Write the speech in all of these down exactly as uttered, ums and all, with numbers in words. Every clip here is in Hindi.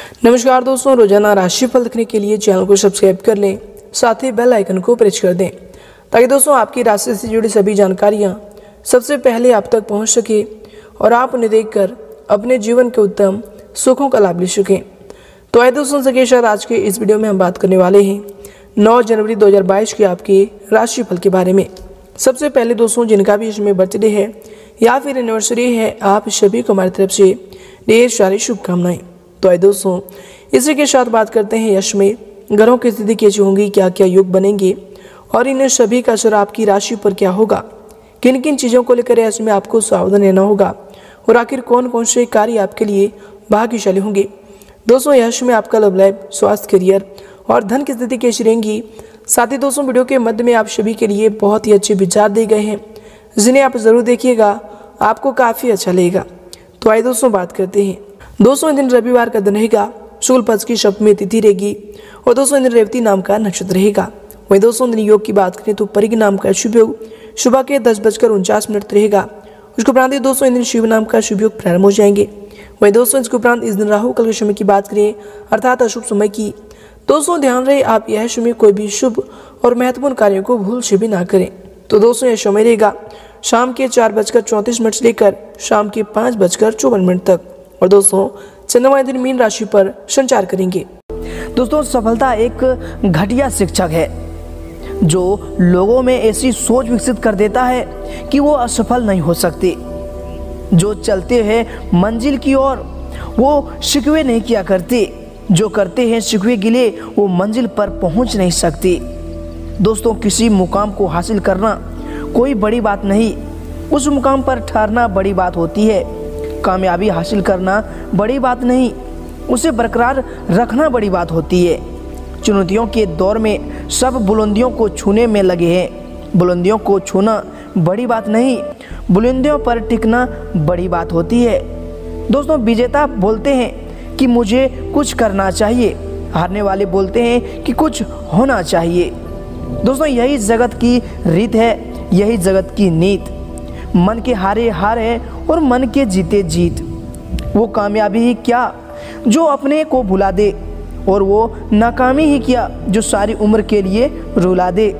नमस्कार दोस्तों, रोजाना राशिफल देखने के लिए चैनल को सब्सक्राइब कर लें, साथ ही बेल आइकन को प्रेस कर दें ताकि दोस्तों आपकी राशि से जुड़ी सभी जानकारियां सबसे पहले आप तक पहुंच सके और आप उन्हें देखकर अपने जीवन के उत्तम सुखों का लाभ ले सकें। तो आइए दोस्तों सके साथ आज के इस वीडियो में हम बात करने वाले हैं नौ जनवरी दो हज़ार बाईस के आपके राशिफल के बारे में। सबसे पहले दोस्तों जिनका भी इसमें बर्थडे है या फिर एनिवर्सरी है, आप सभी को हमारी तरफ से ढेर सारी शुभकामनाएं। तो आइए दोस्तों इसी के साथ बात करते हैं यश में ग्रहों की स्थिति कैसी होंगी, क्या क्या योग बनेंगे और इन सभी का असर आपकी राशि पर क्या होगा, किन किन चीज़ों को लेकर यश में आपको सावधान रहना होगा और आखिर कौन कौन से कार्य आपके लिए भाग्यशाली होंगे। दोस्तों यश में आपका लव लाइफ, स्वास्थ्य, करियर और धन की स्थिति कैसी रहेंगी। साथ ही दोस्तों वीडियो के मध्य में आप सभी के लिए बहुत ही अच्छे विचार दिए गए हैं जिन्हें आप ज़रूर देखिएगा, आपको काफ़ी अच्छा लगेगा। तो आइए दोस्तों बात करते हैं। दोस्तों दिन रविवार का दिन रहेगा, शुक्ल पक्ष की सप्तमी तिथि रहेगी और दोस्तों दिन रेवती नाम का नक्षत्र रहेगा। वही दोस्तों दिन योग की बात करें तो परिग नाम का शुभ योग सुबह के दस बजकर उनचास मिनट रहेगा। उसके उपरांत दोस्तों इन दिन शिव नाम का शुभ योग प्रारंभ हो जाएंगे। वही दोस्तों इसके उपरांत इस दिन राहु काल के समय की बात करें अर्थात अशुभ समय की। दोस्तों ध्यान रहे आप यह समय कोई भी शुभ और महत्वपूर्ण कार्यों को भूल से भी ना करें। तो दोस्तों यह समय रहेगा शाम के चार बजकर चौंतीस मिनट से लेकर शाम के पाँच बजकर चौवन मिनट तक। और दोस्तों चंद्रमा दिन मीन राशि पर संचार करेंगे। दोस्तों सफलता एक घटिया शिक्षक है जो लोगों में ऐसी सोच विकसित कर देता है कि वो असफल नहीं हो सकते। जो चलते हैं मंजिल की ओर वो शिकवे नहीं किया करते, जो करते हैं शिकवे गिले वो मंजिल पर पहुंच नहीं सकते। दोस्तों किसी मुकाम को हासिल करना कोई बड़ी बात नहीं, उस मुकाम पर ठहरना बड़ी बात होती है। कामयाबी हासिल करना बड़ी बात नहीं, उसे बरकरार रखना बड़ी बात होती है। चुनौतियों के दौर में सब बुलंदियों को छूने में लगे हैं। बुलंदियों को छूना बड़ी बात नहीं, बुलंदियों पर टिकना बड़ी बात होती है। दोस्तों विजेता बोलते हैं कि मुझे कुछ करना चाहिए, हारने वाले बोलते हैं कि कुछ होना चाहिए। दोस्तों यही जगत की रीत है, यही जगत की नीत। मन के हारे हार है और मन के जीते जीत। वो कामयाबी ही क्या जो अपने को भुला दे और वो नाकामी ही क्या जो सारी उम्र के लिए रुला दे।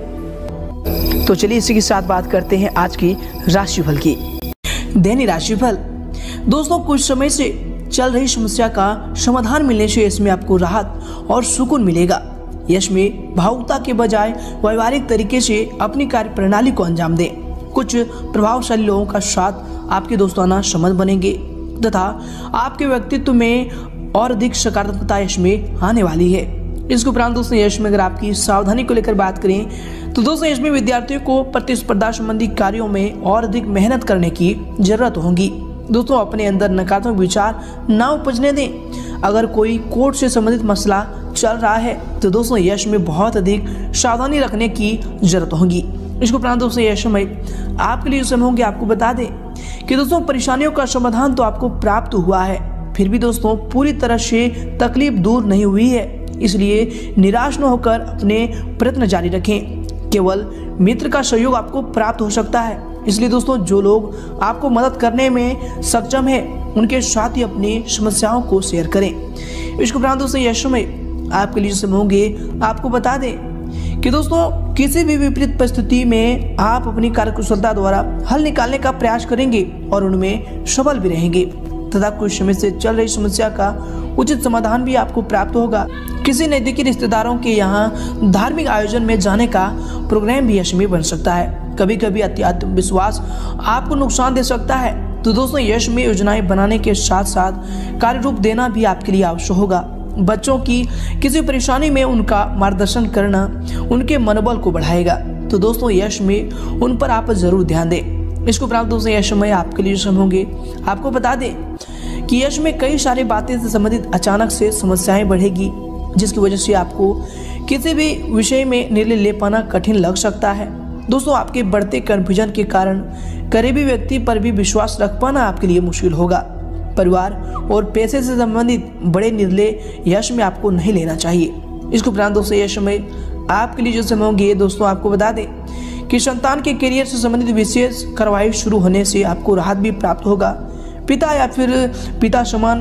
तो चलिए इसी के साथ बात करते हैं आज की राशिफल की। दैनिक राशिफल। दोस्तों कुछ समय से चल रही समस्या का समाधान मिलने से इसमें आपको राहत और सुकून मिलेगा। यश में भावुकता के बजाय व्यवहारिक तरीके से अपनी कार्य प्रणाली को अंजाम दें। कुछ प्रभावशाली लोगों का साथ आपके दोस्ताना संबंध बनेंगे तथा आपके व्यक्तित्व में और अधिक सकारात्मकता यश में आने वाली है। इसके उपरांत दोस्तों यश में अगर आपकी सावधानी को लेकर बात करें तो दोस्तों यश में विद्यार्थियों को प्रतिस्पर्धा संबंधी कार्यों में और अधिक मेहनत करने की जरूरत होगी। दोस्तों अपने अंदर नकारात्मक विचार ना उपजने दें। अगर कोई कोर्ट से संबंधित मसला चल रहा है तो दोस्तों यश में बहुत अधिक सावधानी रखने की जरूरत होगी। इसके उपरांत दोस्तों यह समय आपके लिए समय होंगे। आपको बता दें कि दोस्तों परेशानियों का समाधान तो आपको प्राप्त हुआ है, फिर भी दोस्तों पूरी तरह से तकलीफ दूर नहीं हुई है, इसलिए निराश न होकर अपने प्रयत्न जारी रखें। केवल मित्र का सहयोग आपको प्राप्त हो सकता है, इसलिए दोस्तों जो लोग आपको मदद करने में सक्षम है उनके साथ ही अपनी समस्याओं को शेयर करें। इसके उपरांत दोस्तों यह समय आपके लिए समय होंगे। आपको बता दें कि दोस्तों किसी भी विपरीत परिस्थिति में आप अपनी कार्यकुशलता द्वारा हल निकालने का प्रयास करेंगे और उनमें सफल भी रहेंगे तथा कुछ समय से चल रही समस्या का उचित समाधान भी आपको प्राप्त होगा। किसी नजदीकी रिश्तेदारों के यहाँ धार्मिक आयोजन में जाने का प्रोग्राम भी यश में बन सकता है। कभी कभी अति आत्मविश्वास आपको नुकसान दे सकता है, तो दोस्तों यश में योजनाएं बनाने के साथ साथ कार्य रूप देना भी आपके लिए आवश्यक होगा। बच्चों की किसी परेशानी में उनका मार्गदर्शन करना उनके मनोबल को बढ़ाएगा, तो दोस्तों यश में उन पर आप जरूर ध्यान दें। इसको प्राप्त दोस्तों यश में आपके लिए समय होंगे। आपको बता दें कि यश में कई सारी बातें से संबंधित अचानक से समस्याएं बढ़ेगी, जिसकी वजह से आपको किसी भी विषय में निर्णय ले पाना कठिन लग सकता है। दोस्तों आपके बढ़ते कन्फ्यूजन के कारण करीबी व्यक्ति पर भी विश्वास रख पाना आपके लिए मुश्किल होगा। परिवार और पैसे से संबंधित बड़े निर्णय यश में आपको नहीं लेना चाहिए। इसके उपरांत दोस्तों यह समय आपके लिए जो समय होंगे, दोस्तों आपको बता दें कि संतान के करियर से संबंधित विशेष कार्रवाई शुरू होने से आपको राहत भी प्राप्त होगा। पिता या फिर पिता समान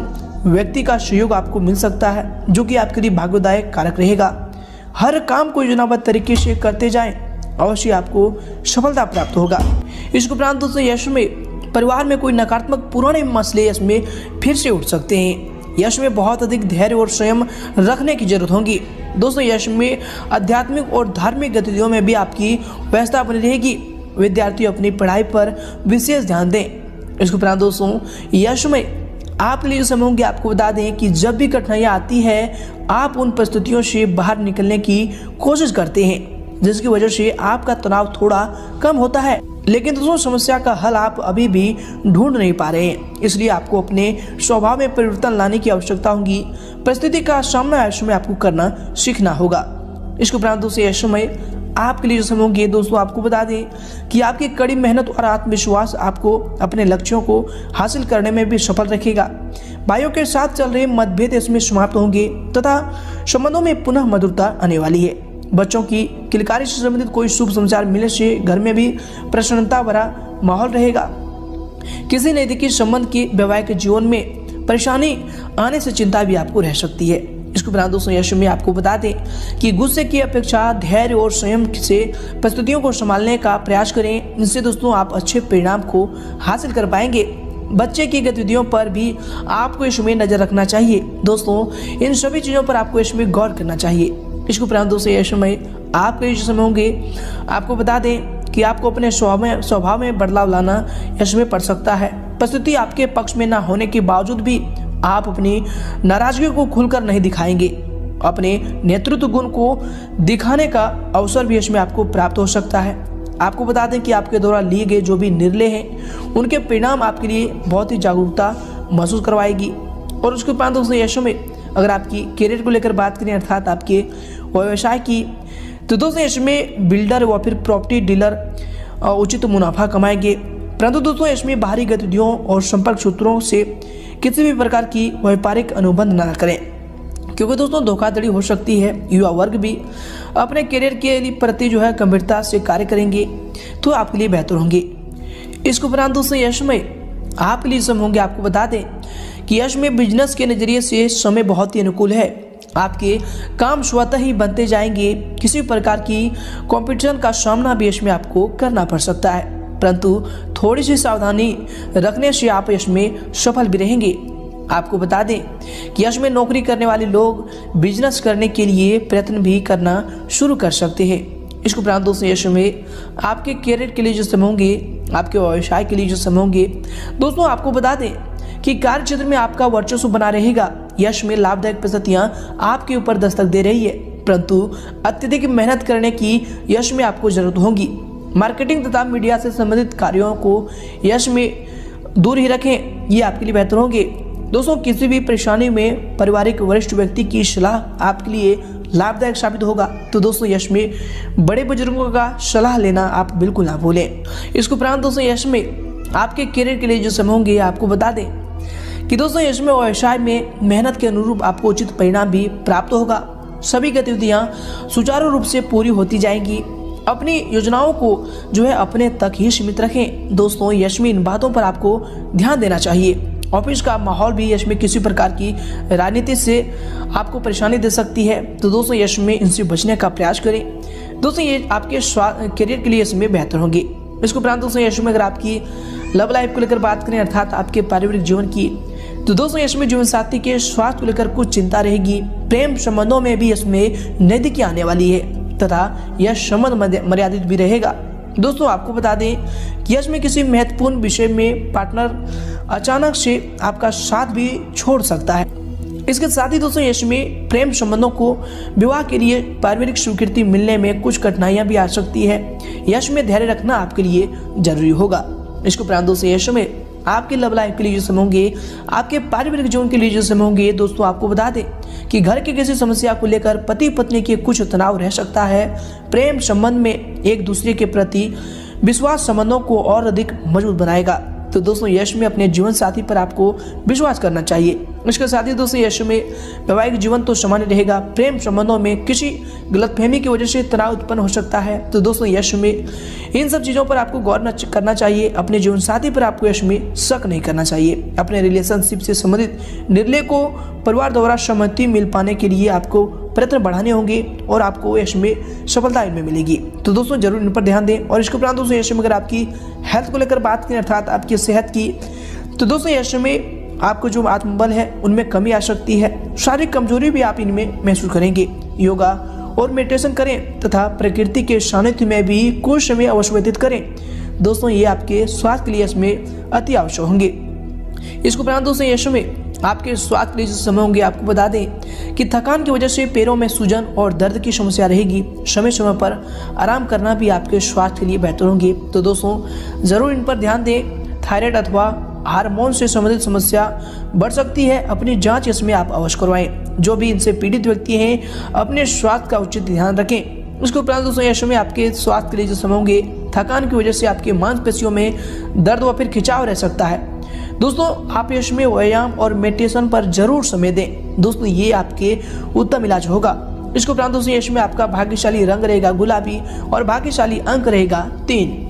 व्यक्ति का सहयोग आपको मिल सकता है, जो कि आपके लिए भाग्यदायक कारक रहेगा। हर काम को योजनाबद्ध तरीके से करते जाएं, अवश्य आपको सफलता प्राप्त होगा। इसके उपरांत दोस्तों यश में परिवार में कोई नकारात्मक पुराने मसले इसमें फिर से उठ सकते हैं। यश में बहुत अधिक धैर्य और संयम रखने की जरूरत होगी। दोस्तों यश में आध्यात्मिक और धार्मिक गतिविधियों में भी आपकी व्यवस्था बनी रहेगी। विद्यार्थी अपनी पढ़ाई पर विशेष ध्यान दें। इसके उपरांत दोस्तों यश में आपके लिए समय होंगे, आपको बता दें कि जब भी कठिनाइयाँ आती है आप उन परिस्थितियों से बाहर निकलने की कोशिश करते हैं, जिसकी वजह से आपका तनाव थोड़ा कम होता है। लेकिन दोस्तों समस्या का हल आप अभी भी ढूंढ नहीं पा रहे हैं, इसलिए आपको अपने स्वभाव में परिवर्तन लाने की आवश्यकता होगी। परिस्थिति का सामना ऐसे में आपको करना सीखना होगा। इसके उपरांत दोस्तों ऐसे में आपके लिए जो समय होंगे, दोस्तों आपको बता दें कि आपकी कड़ी मेहनत और आत्मविश्वास आपको अपने लक्ष्यों को हासिल करने में भी सफल रखेगा। भाइयों के साथ चल रहे मतभेद इसमें समाप्त होंगे तथा संबंधों में पुनः मधुरता आने वाली है। बच्चों की किलकारी से संबंधित कोई शुभ समाचार मिलने से घर में भी प्रसन्नता भरा माहौल रहेगा। किसी नजदीकी संबंध के वैवाहिक जीवन में परेशानी आने से चिंता भी आपको रह सकती है। इसके उपरांत दोस्तों यश में आपको बता दें कि गुस्से की अपेक्षा धैर्य और संयम से परिस्थितियों को संभालने का प्रयास करें। इनसे दोस्तों आप अच्छे परिणाम को हासिल कर पाएंगे। बच्चे की गतिविधियों पर भी आपको इसमें नजर रखना चाहिए। दोस्तों इन सभी चीज़ों पर आपको इसमें गौर करना चाहिए। इसके उपरांत दोस्तों यश में आपके जो समय होंगे, आपको बता दें कि आपको अपने स्वभाव में स्वभाव में बदलाव लाना यश में पड़ सकता है। परिस्थिति आपके पक्ष में ना होने के बावजूद भी आप अपनी नाराजगी को खुलकर नहीं दिखाएंगे। अपने नेतृत्व गुण को दिखाने का अवसर भी इसमें आपको प्राप्त हो सकता है। आपको बता दें कि आपके द्वारा लिए गए जो भी निर्णय हैं उनके परिणाम आपके लिए बहुत ही जागरूकता महसूस करवाएगी। और उसके उपरांत दोस्तों यश में अगर आपकी करियर को लेकर बात करें, अर्थात आपके व्यवसाय की, तो दोस्तों इसमें बिल्डर व फिर प्रॉपर्टी डीलर उचित मुनाफा कमाएंगे। परंतु दोस्तों इसमें बाहरी गतिविधियों और संपर्क सूत्रों से किसी भी प्रकार की व्यापारिक अनुबंध न करें, क्योंकि दोस्तों धोखाधड़ी हो सकती है। युवा वर्ग भी अपने करियर के लिए प्रति जो है गंभीरता से कार्य करेंगे तो आपके लिए बेहतर होंगे। इसके उपरांत दोस्तों यश में आपके लिए समय होंगे, आपको बता दें कि यश में बिजनेस के नज़रिए से समय बहुत ही अनुकूल है। आपके काम स्वतः ही बनते जाएंगे। किसी प्रकार की कंपटीशन का सामना भी इसमें आपको करना पड़ सकता है, परंतु थोड़ी सी सावधानी रखने से आप इसमें सफल भी रहेंगे। आपको बता दें कि यश में नौकरी करने वाले लोग बिजनेस करने के लिए प्रयत्न भी करना शुरू कर सकते हैं। इसके उपरांत दोस्तों यश में आपके करियर के लिए जो समय होंगे, आपके व्यवसाय के लिए जो समय होंगे, दोस्तों आपको बता दें कि कार्य क्षेत्र में आपका वर्चस्व बना रहेगा। यश में लाभदायक परिस्थितियां आपके ऊपर दस्तक दे रही है, परंतु अत्यधिक मेहनत करने की यश में आपको जरूरत होगी। मार्केटिंग तथा मीडिया से संबंधित कार्यों को यश में दूर ही रखें, ये आपके लिए बेहतर होंगे। दोस्तों किसी भी परेशानी में पारिवारिक वरिष्ठ व्यक्ति की सलाह आपके लिए लाभदायक साबित होगा। तो दोस्तों यश में बड़े बुजुर्गों का सलाह लेना आप बिल्कुल ना भूलें। इसके उपरांत दोस्तों यश में आपके करियर के लिए जो समय होंगे, आपको बता दें कि दोस्तों यश में व्यवसाय में मेहनत के अनुरूप आपको उचित परिणाम भी प्राप्त होगा। सभी गतिविधियां सुचारू रूप से पूरी होती जाएंगी। अपनी योजनाओं को जो है अपने तक ही सीमित रखें। दोस्तों यश में इन बातों पर आपको ध्यान देना चाहिए। ऑफिस का माहौल भी यश में किसी प्रकार की राजनीति से आपको परेशानी दे सकती है, तो दोस्तों यश में इनसे बचने का प्रयास करें। दोस्तों ये आपके करियर के लिए इसमें बेहतर होंगे। इसके उपरांत दोस्तों यश में अगर आपकी लव लाइफ को लेकर बात करें, अर्थात आपके पारिवारिक जीवन की, तो दोस्तों इसमें जीवन साथी के स्वास्थ्य को लेकर कुछ चिंता रहेगी। प्रेम संबंधों में भी इसमें नजदीकी आने वाली है तथा यह संबंध मर्यादित भी रहेगा। दोस्तों आपको बता दें कि यश में किसी महत्वपूर्ण विषय में पार्टनर अचानक से आपका साथ भी छोड़ सकता है। इसके साथ ही दोस्तों यश में प्रेम संबंधों को विवाह के लिए पारिवारिक स्वीकृति मिलने में कुछ कठिनाइयां भी आ सकती है। यश में धैर्य रखना आपके लिए जरूरी होगा। इसके उपरांत दोस्तों यश में आपके लव लाइफ के लिए जो समय होंगे, आपके पारिवारिक जीवन के लिए जो समय होंगे, दोस्तों आपको बता दें कि घर की किसी समस्या को लेकर पति पत्नी के कुछ तनाव रह सकता है। प्रेम संबंध में एक दूसरे के प्रति विश्वास संबंधों को और अधिक मजबूत बनाएगा। तो तो दोस्तों यश में अपने जीवन साथी पर आपको विश्वास करना चाहिए। इसके साथ ही दोस्तों यश में वैवाहिक जीवन तो सामान्य रहेगा। प्रेम संबंधों में किसी गलतफहमी की वजह से तनाव उत्पन्न हो सकता है। तो दोस्तों यश में इन सब चीज़ों पर आपको गौर करना चाहिए। अपने जीवन साथी पर आपको यश में शक नहीं करना चाहिए। अपने रिलेशनशिप से संबंधित निर्णय को परिवार द्वारा सहमति मिल पाने के लिए आपको प्रयत्न बढ़ाने होंगे और आपको यश में सफलता इनमें मिलेगी। तो दोस्तों जरूर इन पर ध्यान दें। और इसके उपरांत दोस्तों यश में अगर आपकी हेल्थ को लेकर बात करें अर्थात आपकी सेहत की, तो दोस्तों यश में आपको जो आत्मबल है उनमें कमी आ सकती है। शारीरिक कमजोरी भी आप इनमें महसूस करेंगे। योगा और मेडिटेशन करें तथा प्रकृति के सानिध्य में भी कुछ समय अवश्य व्यतीत करें। दोस्तों ये आपके स्वास्थ्य के लिए इसमें अति आवश्यक होंगे। इसके उपरांत दोस्तों यश में आपके स्वास्थ्य के लिए जो समय होंगे, आपको बता दें कि थकान की वजह से पैरों में सूजन और दर्द की समस्या रहेगी। समय समय पर आराम करना भी आपके स्वास्थ्य के लिए बेहतर होंगे। तो दोस्तों ज़रूर इन पर ध्यान दें। थायराइड अथवा हार्मोन से संबंधित समस्या बढ़ सकती है। अपनी जांच इसमें आप अवश्य करवाएं। जो भी इनसे पीड़ित व्यक्ति हैं अपने स्वास्थ्य का उचित ध्यान रखें। उसके उपरांत दोस्तों यश में आपके स्वास्थ्य के लिए जो समय होंगे, थकान की वजह से आपके मांसपेशियों में दर्द व फिर खिंचाव रह सकता है। दोस्तों आप यश में व्यायाम और मेडिटेशन पर जरूर समय दें। दोस्तों ये आपके उत्तम इलाज होगा। इसके उपरांत दोस्तों यश में आपका भाग्यशाली रंग रहेगा गुलाबी और भाग्यशाली अंक रहेगा तीन।